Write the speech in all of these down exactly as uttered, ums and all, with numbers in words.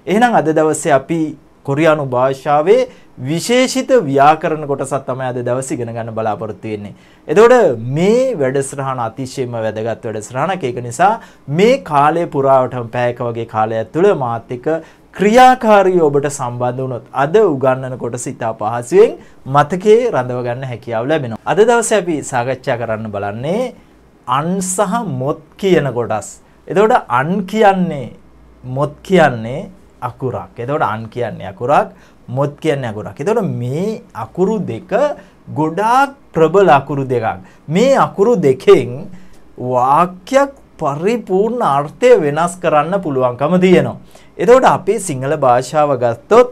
එහෙනම් අද දවසේ අපි කොරියානු භාෂාවේ විශේෂිත ව්‍යාකරණ කොටසක් තමයි අද දවසේ ඉගෙන ගන්න බලාපොරොත්තු වෙන්නේ. එතකොට මේ වැඩසටහන අතිශයම වැදගත් වැඩසටහනක්. ඒක නිසා මේ කාලය පුරාවටම පැයක වගේ කාලයක් තුළ මාත් එක්ක ක්‍රියාකාරී ඔබට සම්බන්ධ වුණොත් අද උගන්වන කොටස ඉතා පහසුවෙන් මතකයේ රඳව ගන්න හැකියාව ලැබෙනවා. අද දවසේ අපි සාකච්ඡා කරන්න බලන්නේ අන් සහ මොත් කියන කොටස්. එතකොට අන් කියන්නේ මොත් කියන්නේ අකුරක්. එතකොට අන් කියන්නේ අකුරක්, මොත් කියන්නේ අකුරක්. එතකොට මේ අකුරු දෙක ගොඩාක් ප්‍රබල අකුරු දෙකක්. මේ අකුරු දෙකෙන් වාක්‍යයක් පරිපූර්ණ අර්ථය වෙනස් කරන්න පුළුවන්කම තියෙනවා. එතකොට අපේ සිංහල භාෂාව ගත්තොත්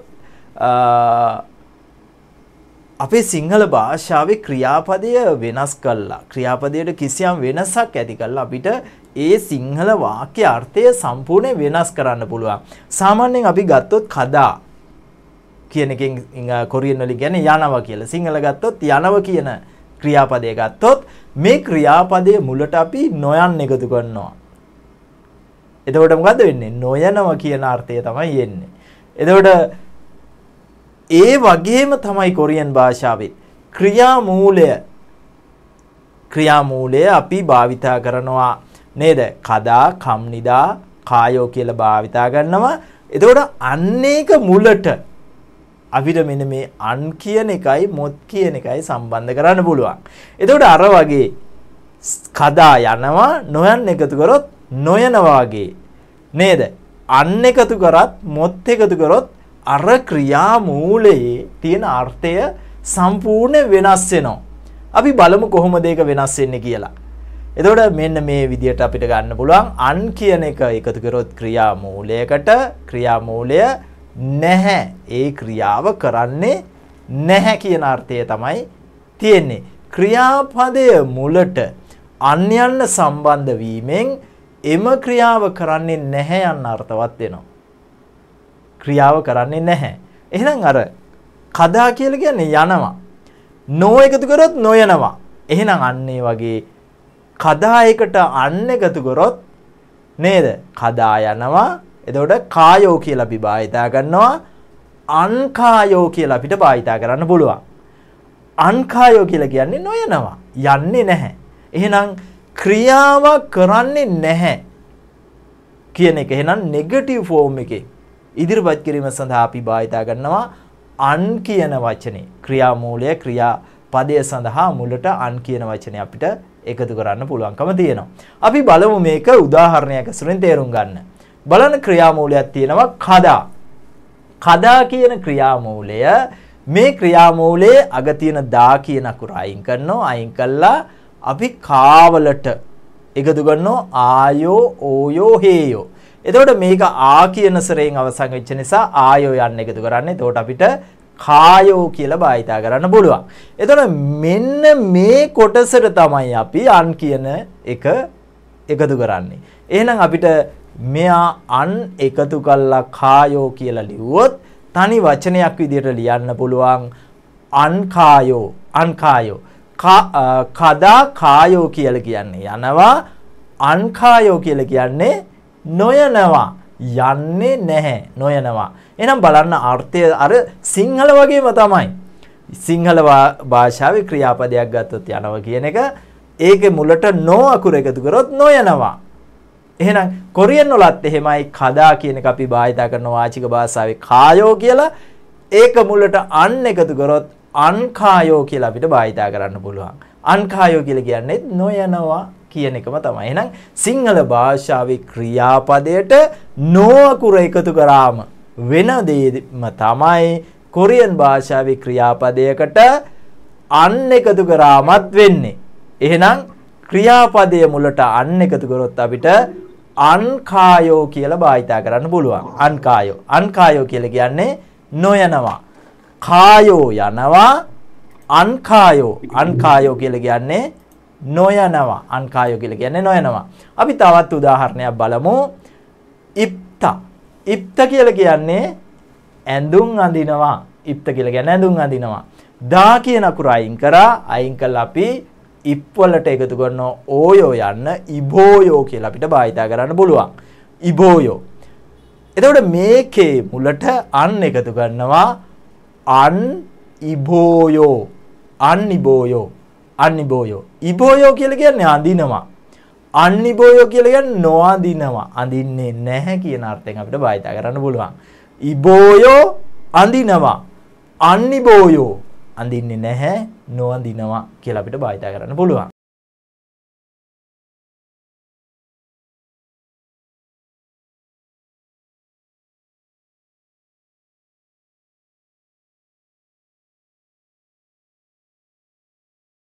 අපේ සිංහල භාෂාවේ ක්‍රියාපදය වෙනස් කළා. ක්‍රියාපදයට කිසියම් වෙනසක් ඇති කළා අපිට ඒ සිංහල වාක්‍ය අර්ථය සම්පූර්ණයෙන් වෙනස් කරන්න පුළුවන්. සාමාන්‍යයෙන් අපි ගත්තොත් කදා කියන එකෙන් කොරියන් වලින් කියන්නේ යනවා කියලා. සිංහල ගත්තොත් යනවා කියන ක්‍රියාපදය ගත්තොත් මේ ක්‍රියාපදයේ මුලට අපි නොයන් එකතු කරනවා. එතකොට මොකද වෙන්නේ? නොයනවා කියන අර්ථය තමයි එන්නේ. එතකොට ඒ වගේම තමයි කොරියන් භාෂාවේ ක්‍රියාමූලය ක්‍රියාමූලය අපි භාවිතා කරනවා නේද? කදා, කම්නිදා, කායෝ කියලා භාවිතා කරනවා. එතකොට අන්න ඒක මුලට අපිට මෙන්න මේ අන් කියන එකයි මොත් කියන එකයි සම්බන්ධ කරන්න පුළුවන්. එතකොට අර වගේ කදා යනවා නොයන් එකතු කරොත් නොයනවා වගේ නේද? අන් එකතු කරත් මොත් එකතු කරොත් අර ක්‍රියාමූලයේ තියෙන අර්ථය සම්පූර්ණ වෙනස් වෙනවා. අපි බලමු කොහොමද ඒක වෙනස් වෙන්නේ කියලා. එතකොට මෙන්න මේ විදිහට අපිට ගන්න පුළුවන් අන් කියන එක එකතු කරොත් ක්‍රියාමූලයකට ක්‍රියාමූලය නැහැ. ඒ ක්‍රියාව කරන්නේ නැහැ කියන අර්ථය තමයි තියෙන්නේ. ක්‍රියාපදය මුලට අන්‍යයන් සම්බන්ධ වීමෙන් එම ක්‍රියාව කරන්නේ නැහැ යන අර්ථවත් වෙනවා. ක්‍රියාව කරන්නේ නැහැ. එහෙනම් අර කදා කියලා කියන්නේ යනවා. නෝ එකතු කරොත් නොයනවා. එහෙනම් අන්න ඒ වගේ කදා එකට අන්න එකතු කරොත් නේද? කදා යනවා. එතකොට කායෝ කියලා අපි භාවිතා කරනවා. අන්කායෝ කියලා අපිට භාවිතා කරන්න පුළුවන්. අන්කායෝ කියලා කියන්නේ නොයනවා. යන්නේ නැහැ. එහෙනම් ක්‍රියාවක් කරන්නේ නැහැ කියන එක එහෙනම් නෙගටිව් ෆෝම් එකේ ඉදිරිපත් කිරීම සඳහා අපි භාවිතා කරනවා අන් කියන වචනේ. ක්‍රියාමූලය ක්‍රියාපදය සඳහා මුලට අන් කියන වචනේ අපිට එකතු කරන්න පුළුවන්කම තියෙනවා. අපි බලමු මේක උදාහරණයක් අසුරින් තේරුම් ගන්න. බලන්න ක්‍රියාමූලයක් තියෙනවා කදා. කදා කියන ක්‍රියාමූලය මේ ක්‍රියාමූලයේ අග තියෙන දා කියන අකුර අයින් කරනවා. අයින් කළා අපි කාවලට එකතු කරනවා ආයෝ ඕයෝ හේයෝ. එතකොට මේක ආ කියන සරයෙන් අවසන් වෙච්ච නිසා ආයෝ යන්න එකතු කරන්නේ. එතකොට අපිට කායෝ කියලා භාවිතා කරන්න පුළුවන්. එතකොට මෙන්න මේ කොටසට තමයි අපි අන් කියන එක එකතු කරන්නේ. එහෙනම් අපිට මෙයා අන් එකතු කළා කායෝ කියලා ලිව්වොත් තනි වචනයක් විදිහට ලියන්න පුළුවන් අන්කායෝ අන්කායෝ. කදා කායෝ කියලා කියන්නේ යනවා. අන්කායෝ කියලා කියන්නේ නොයනවා. යන්නේ නැහැ. නොයනවා. එහෙනම් බලන්න අර්ථය අර සිංහල වගේම තමයි. සිංහල භාෂාවේ ක්‍රියාපදයක් ගත්තොත් යනවා කියන එක ඒකේ මුලට නෝ අකුර එකතු කරොත් නොයනවා. එහෙනම් කොරියන් වලත් එහෙමයි කදා කියන එක අපි භාවිතා කරන වාචික භාෂාවේ කායෝ කියලා ඒක මුලට අන් එකතු කරොත් අන්කායෝ කියලා අපිට භාවිතා කරන්න පුළුවන්. අන්කායෝ කියලා කියන්නේ නොයනවා කියන එකම තමයි. එහෙනම් සිංහල භාෂාවේ ක්‍රියාපදයට නෝ අකුර එකතු කරාම වෙන දෙයක්ම තමයි කොරියන් භාෂාවේ ක්‍රියාපදයකට අන් එකතු කරාමත් වෙන්නේ. එහෙනම් ක්‍රියාපදයේ මුලට අන් එකතු කරොත් අපිට අන්කායෝ කියලා භාවිතා කරන්න පුළුවන්. අන්කායෝ. අන්කායෝ කියලා කියන්නේ නොයනවා. කායෝ යනවා. අන්කායෝ. අන්කායෝ කියලා කියන්නේ නොයනවා. අන්කායෝ කියලා කියන්නේ නොයනවා. අපි තවත් උදාහරණයක් බලමු. ඉප්ත. ඉප්ත කියලා කියන්නේ ඇඳුම් අඳිනවා. ඉප්ත කියලා කියන්නේ ඇඳුම් අඳිනවා. දා කියන අකුර අයින් කරා. අයින් කළා අපි ඉප් වලට එකතු කරන ඕයෝ යන්න ඉබෝයෝ කියලා අපිට භාවිතා කරන්න පුළුවන්. ඉබෝයෝ. එතකොට මේකේ මුලට අන් එකතු කරනවා අන් ඉබෝයෝ අන් ඉබෝයෝ අන් ඉබෝයෝ ඉබෝයෝ කියලා කියන්නේ අඳිනවා අන් ඉබෝයෝ කියලා කියන්නේ නොඅඳිනවා අඳින්නේ නැහැ කියන අර්ථයෙන් අපිට භාවිත කරන්න පුළුවන් ඉබෝයෝ අඳිනවා අන් ඉබෝයෝ අඳින්නේ නැහැ නොඅඳිනවා කියලා අපිට භාවිත කරන්න පුළුවන්